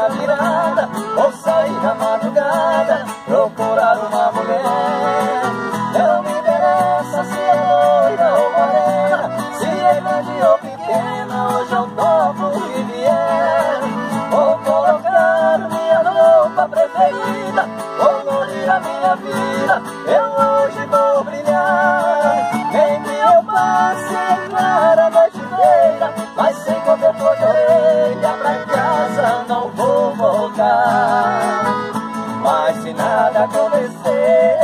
na virada, vou sair na madrugada, procurar uma mulher. Não me interessa se é loira ou morena, se é grande ou pequena, hoje eu topo o que vier. Vou colocar minha roupa preferida, vou colorir a minha vida, eu hoje vou brilhar. Nem que eu passe em clara noite inteira, mas sem cobertor de orelha, pra casa não vou voltar. Mas se nada acontecer,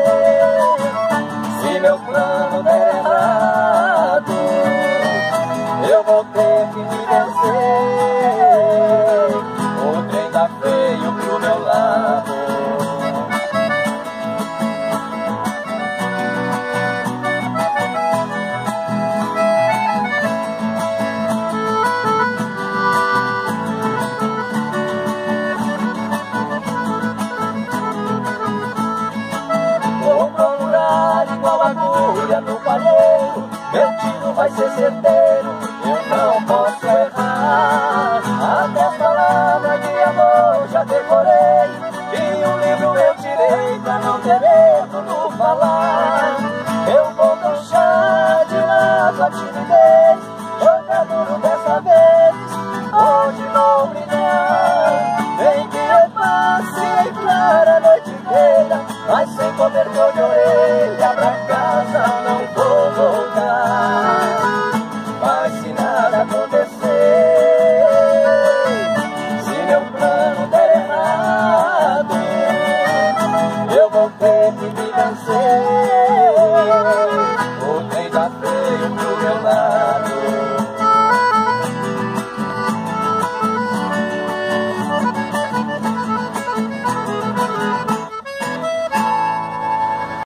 se meu plano der errado, eu vou ter que me vencer.